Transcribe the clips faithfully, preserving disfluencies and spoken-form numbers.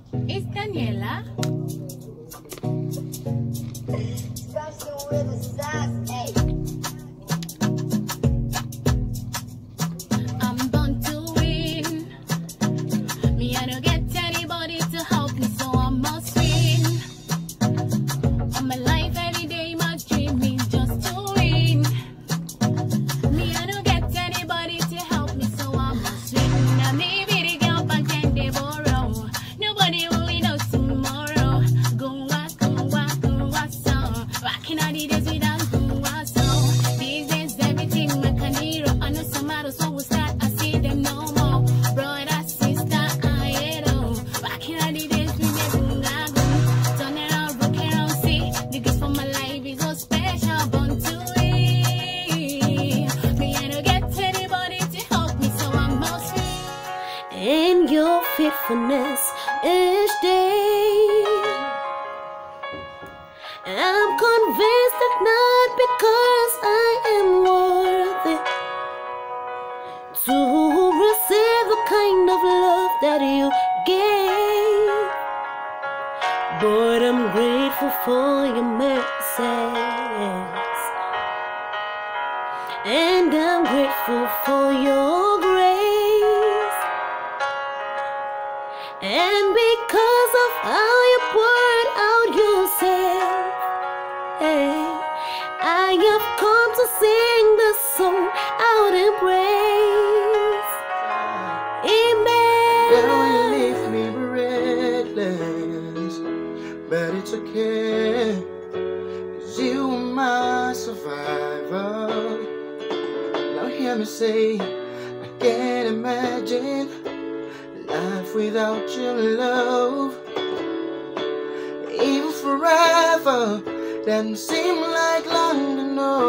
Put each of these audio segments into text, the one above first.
It's Daniela. I'm born to win. Me, I don't get anybody to help me, so I must win. All my life, every day, my dream is just to win. Me, I don't get anybody to help me, so I must win. Now, maybe the girl back then they borrow. Nobody only knows tomorrow. Go walk, go walk, go walk, so rocking all the days without go walk, so these days everything like an hero. I know some models so will start. I see them no more. Brother, sister, I hate all. Rocking all the days we never got go. Turn around, look around, see the gifts for my life is so special. Born to win. Me, I don't get anybody to help me, so I must win. And your faithfulness each day, I'm convinced that not because I am worthy to receive the kind of love that you gave, but I'm grateful for your mercies, and I'm grateful for your grace. And because of how you poured out yourself, hey, I have come to sing this song out in praise. Amen. Girl, you leave me breathless, but it's okay, 'cause you are my survivor. Now hear me say, I can't imagine life without your love. Even forever doesn't seem like long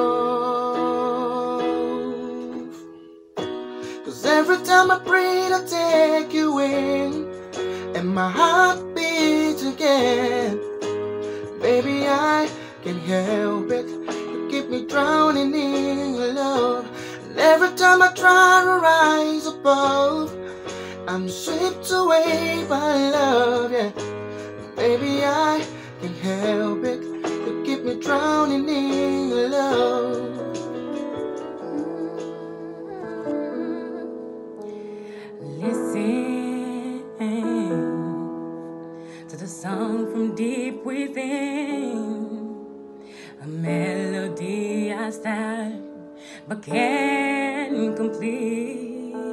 enough. 'Cause every time I breathe I take you in, and my heart beats again. Baby, I can't help it, you keep me drowning in your love. And every time I try to rise above, I'm swept away by love, yeah. Baby, I can't help it, you keep me drowning in your love. Listen to the song from deep within, a melody I start but can't complete.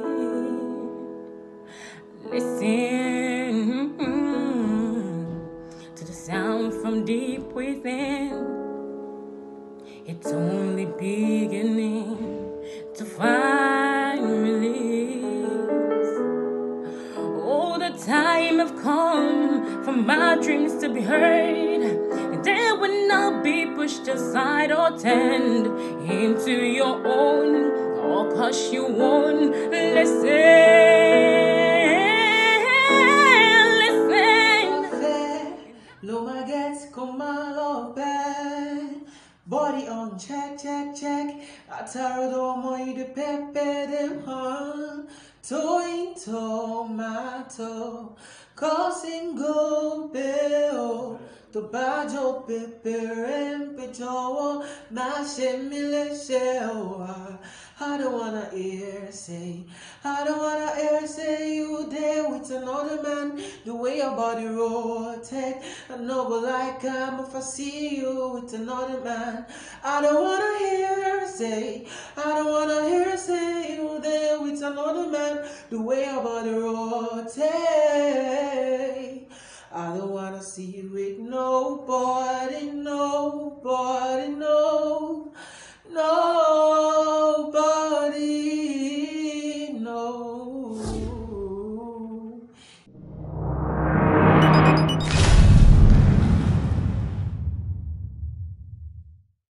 Listen to the sound from deep within. It's only beginning to find release. Oh, the time have come for my dreams to be heard, and they will not be pushed aside or turned into your own, or cause you won't listen. Lo magets kumalo bad, body on check, check, check. Atardo moi de pepe dem han, toy tomato, causing go beo. To bajo pepe empito, mashemile shewa. I don't wanna hear say, I don't wanna hear say you there with another man. The way your body rotate, I know but like I'm if I see you with another man. I don't wanna hear say, I don't wanna hear say you there with another man. The way your body rotate, I don't wanna see you with nobody, nobody, no, no.